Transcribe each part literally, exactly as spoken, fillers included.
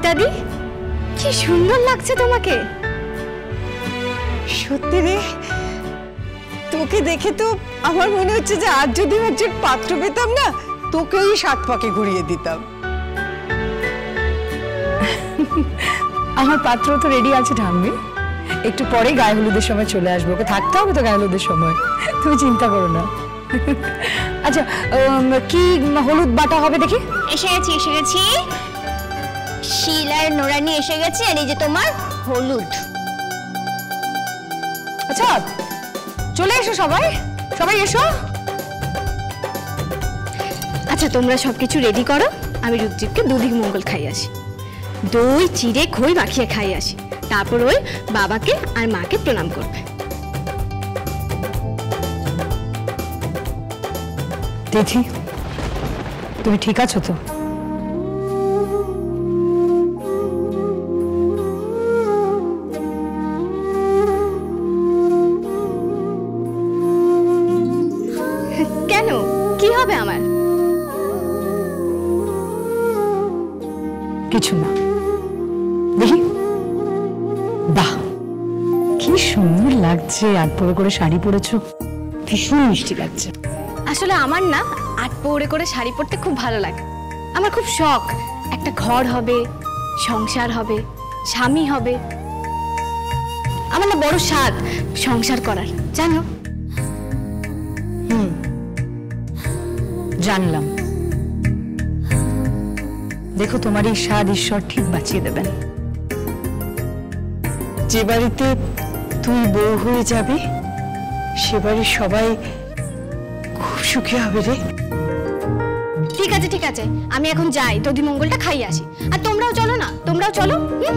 রূপকাদি, কি সুন্দর লাগছে তোমাকে। সত্যি রে, তোকে দেখে তো আমার মনে হচ্ছে যে আজ যদি একজন পাত্র পেতাম না, তোকেই সাত পাকে ঘুরিয়ে দিতাম। আমার পাত্র তো রেডি আছে ঠাম্মি, একটু পরে গায়ে হলুদের সময় চলে আসবো, ওকে থাকতে হবে তো গায়ে হলুদের সময়, তুমি চিন্তা করো না। আচ্ছা কি হলুদ বাটা হবে দেখি? এসে গেছি এসে গেছি শিলার নোরানি এসে গেছে, আর এই যে তোমার হলুদ। আচ্ছা চলে এসো সবাই, সবাই এসো। আচ্ছা তোমরা সবকিছু রেডি করো, আমি রূপদীপকে দুদিক মঙ্গল খাই আসি, দই চিড়ে খই মাখিয়ে খাই আসি, তারপর ওই বাবাকে আর মাকে প্রণাম করবে। তিথি, তুমি ঠিক আছো তো? কেন, কি হবে আমার? কিছু না। দেখি, বাহ কি সুন্দর লাগছে, আট পরে করে শাড়ি পরেছো, ভীষণ মিষ্টি লাগছে। আসলে আমার না আট পৌড়ে করে শাড়ি পরতে খুব ভালো লাগে, আমার খুব শখ একটা ঘর হবে, সংসার হবে, স্বামী হবে, আমার না বড় স্বাদ সংসার করার, জানো? হুম, জানলাম। দেখো তোমার এই স্বাদ ঈশ্বর ঠিক বাঁচিয়ে দেবেন। যে বাড়িতে তুমি বউ হয়ে যাবে সে বাড়ির সবাই খুব সুখী হবে রে। ঠিক আছে ঠিক আছে, আমি এখন যাই, দধি মঙ্গলটা খাইয়ে আসি, আর তোমরাও চলো না, তোমরাও চলো।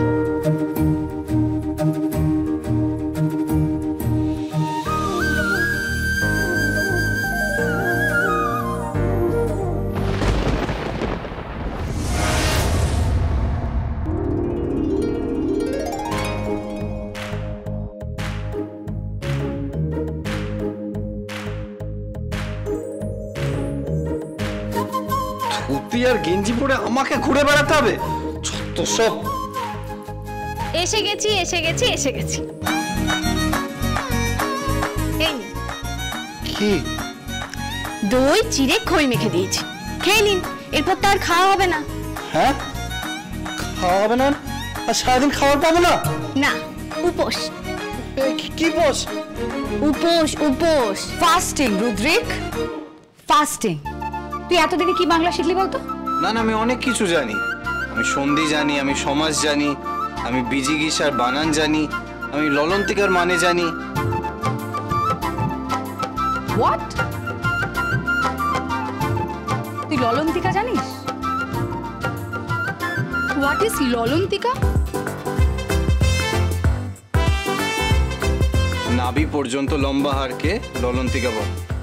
আর গেঞ্জি পরে আমাকে ঘুরে বেড়াতে হবে? যত সব। এসে গেছি এসে গেছি এসে গেছি। এই কি? দই চিড়ে খই মেখে দিয়েছি, খেয়ে নিন, এরপর তো আর খাওয়া হবে না। হ্যাঁ, খাওয়া হবে না? আর সারাদিন খাবার পাবো না? না, উপোস। কি উপোস? উপোস উপোস ফাস্টিং রুদ্রিক, ফাস্টিং। তুই এতদিনে কি বাংলা শিখলি বলতো? না না, আমি অনেক কিছু জানি। আমি সন্ধি জানি, আমি সমাজ জানি, আমি বিজিগিসার বানান জানি, আমি ললন্তিকার মানে জানি। হোয়াট? তুই ললন্তিকা জানিস? হোয়াট ইজ ললন্তিকা? নাভি পর্যন্ত লম্বা হারকে ললন্তিকা বলে।